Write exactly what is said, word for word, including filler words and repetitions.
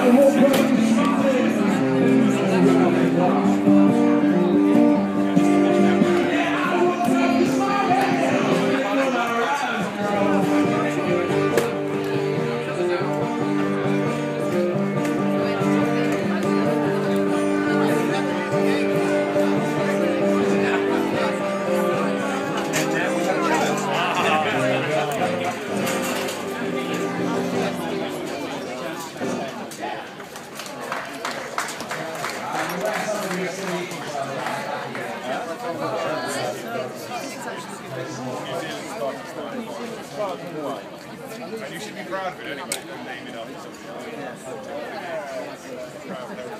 And you should be proud of it anyway. Name it up.